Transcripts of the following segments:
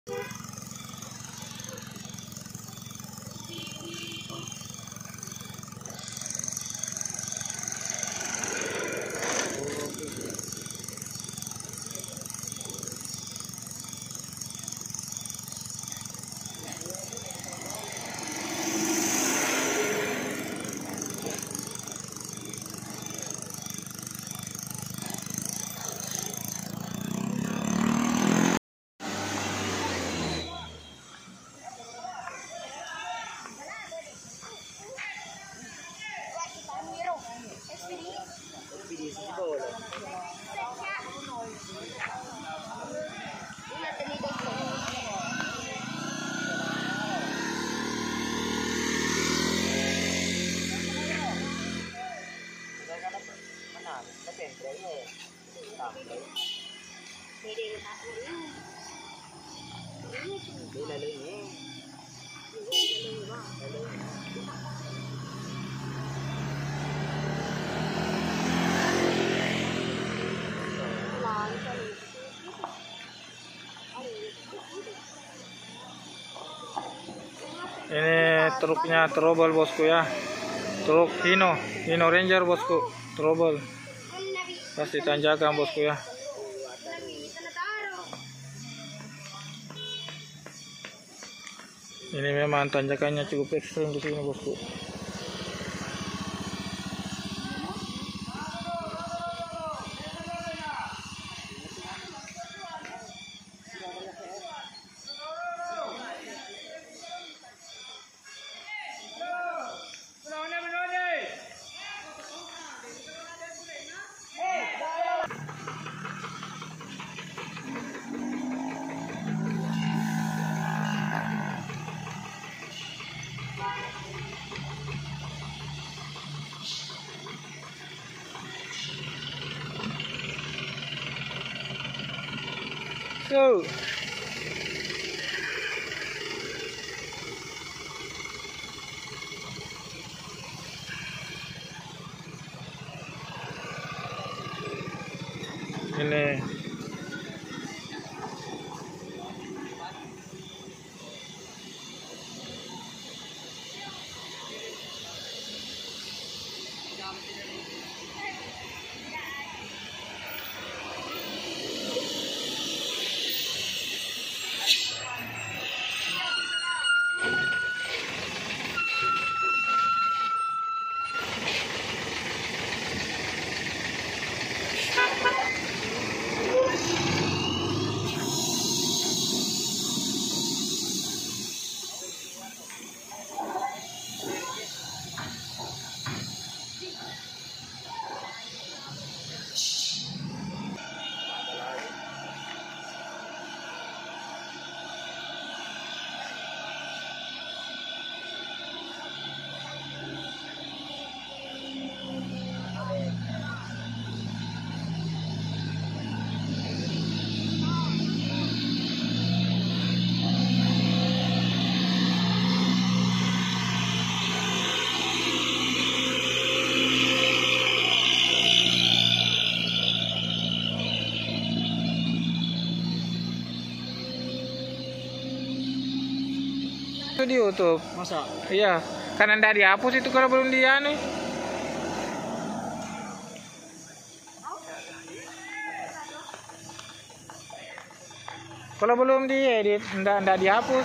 Ini truknya trouble bosku ya. Truk Hino Ranger bosku, trouble. Pasti tanjakan bosku ya. Ini memang tanjakannya cukup ekstrim di sini bosku. So, ini itu di YouTube. Masa? Iya, kan anda dihapus itu kalau belum dia nih. Kalau belum diedit, ndak dihapus.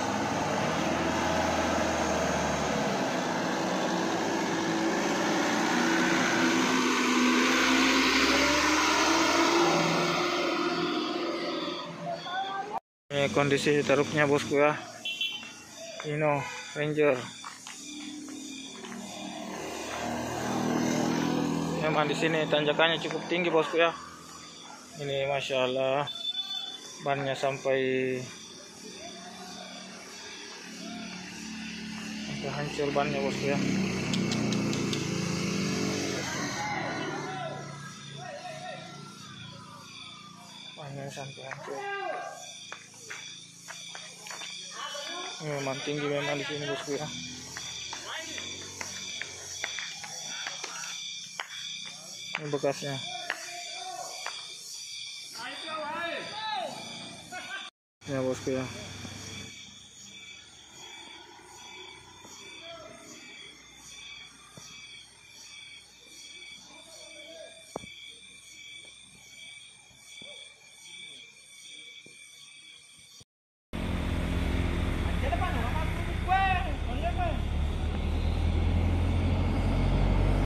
Ini kondisi truknya bosku ya. Hino Ranger. Memang di sini tanjakannya cukup tinggi bosku ya. Ini masya Allah, bannya sampai hancur bannya bosku ya. Bannya sampai hancur. Memang tinggi memang di sini bosku ya. Ini bekasnya. Ya bosku ya.